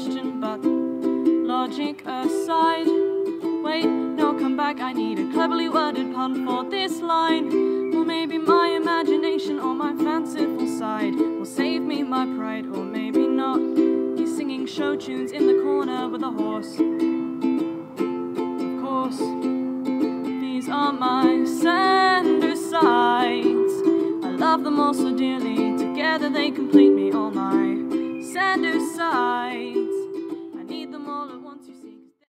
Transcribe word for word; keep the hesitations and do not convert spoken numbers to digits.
question, but logic aside. Wait, no, come back, I need a cleverly worded pun for this line. Or maybe my imagination or my fanciful side will save me my pride, or maybe not. He's singing show tunes in the corner with a horse. Of course, these are my Sanders sides. I love them all so dearly, together they complete me, all my Sanders sides.